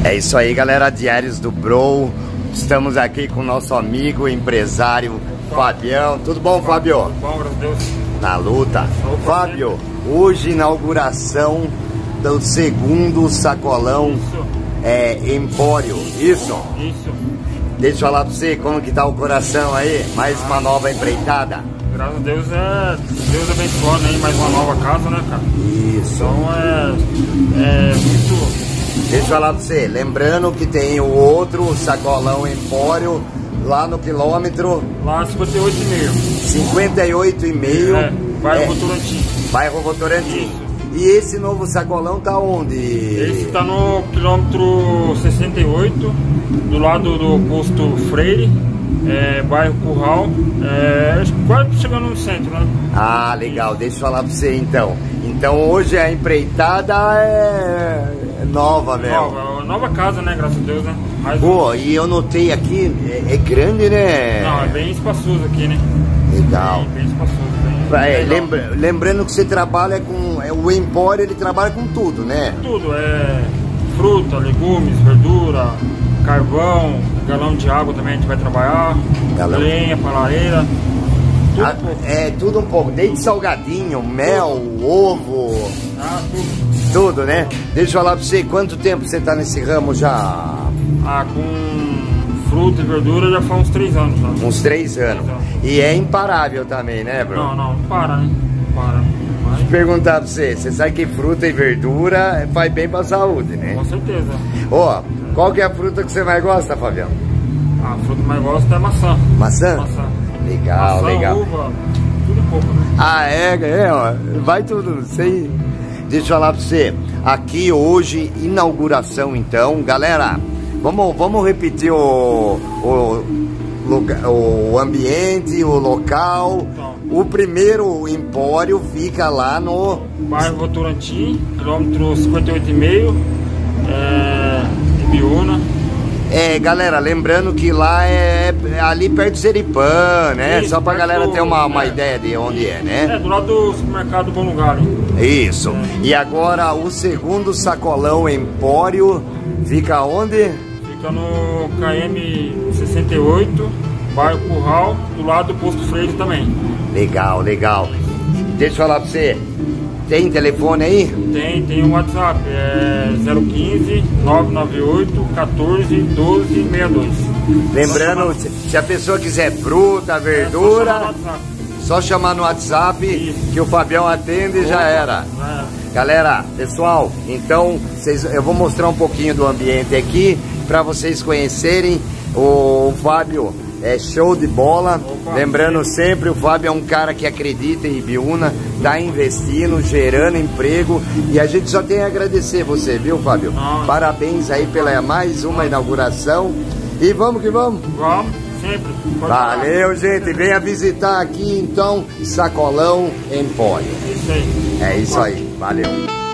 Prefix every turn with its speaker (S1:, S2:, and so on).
S1: É isso aí, galera, Diários do Bro. Estamos aqui com o nosso amigo, empresário Fabião. Tudo bom, Fábio?
S2: Tudo bom, graças a Deus.
S1: Na luta. Fábio, hoje inauguração do segundo sacolão Empório. Isso?
S2: Isso.
S1: Deixa eu falar pra você como que tá o coração aí. Mais uma nova empreitada.
S2: Graças a Deus, Deus abençoando aí mais uma nova casa, né, cara?
S1: Isso.
S2: Então é muito...
S1: Deixa eu falar pra você, lembrando que tem o outro sacolão Empório lá no quilômetro...
S2: Lá 58,5.
S1: 58,5.
S2: Bairro Votorantim.
S1: Bairro Votorantim. E esse novo sacolão tá onde?
S2: Esse tá no quilômetro 68, do lado do posto Freire, bairro Curral, quase chegando no centro, né?
S1: Ah, legal, deixa eu falar pra você então. Então hoje a empreitada é nova, velho.
S2: Nova casa, né? Graças a Deus, né?
S1: Pô, e eu notei aqui, é grande, né?
S2: Não, é bem espaçoso aqui, né?
S1: Legal.
S2: Bem espaçoso.
S1: Lembrando que você trabalha com... o Empório, ele trabalha com tudo, né?
S2: Tudo, fruta, legumes, verdura, carvão, galão de água também a gente vai trabalhar, lenha, palareira, tudo um pouco.
S1: Tudo um pouco, desde salgadinho, mel, ovo, tudo, né? Deixa eu falar pra você, quanto tempo você tá nesse ramo já?
S2: Com fruta e verdura já faz uns 3 anos. Já.
S1: Uns 3 anos. E é imparável também, né, Bruno?
S2: Não para, né? Para.
S1: Deixa eu perguntar pra você, você sabe que fruta e verdura faz bem pra saúde, né?
S2: Com certeza.
S1: Ó, qual que é a fruta que você mais gosta, Fabião?
S2: A fruta que mais gosta é maçã.
S1: Maçã?
S2: Maçã.
S1: Legal,
S2: maçã,
S1: legal.
S2: Uva, tudo um pouco, né?
S1: Ó, vai tudo, sei. Deixa eu falar pra você, aqui hoje, inauguração então, galera, vamos repetir o ambiente, o local.
S2: Então,
S1: o primeiro empório fica lá no...
S2: bairro Votorantim, quilômetro 58,5, Ibiúna.
S1: Galera, lembrando que lá é ali perto do Seripã, né?
S2: Isso,
S1: só pra galera ter uma ideia de onde é, né?
S2: Do lado do supermercado Bom Lugar.
S1: Isso. E agora o segundo sacolão Empório fica onde?
S2: Fica no KM 68, bairro Curral, do lado do posto Freire também.
S1: Legal, legal. Deixa eu falar pra você, tem telefone aí?
S2: Tem um WhatsApp, 015 998 14 12 62.
S1: Lembrando, se a pessoa quiser fruta, verdura, só chamar no WhatsApp.
S2: Isso.
S1: Que o Fabião atende e já era. Galera, pessoal, então eu vou mostrar um pouquinho do ambiente aqui para vocês conhecerem. O Fábio é show de bola. Lembrando sempre, o Fábio é um cara que acredita em Ibiúna, tá investindo, gerando emprego, e a gente só tem a agradecer você, viu, Fábio? Parabéns aí pela mais uma inauguração, e vamos que vamos.
S2: Vamos, sempre.
S1: Valeu, gente, venha visitar aqui então, Sacolão Empório.
S2: Isso aí.
S1: É isso aí, valeu.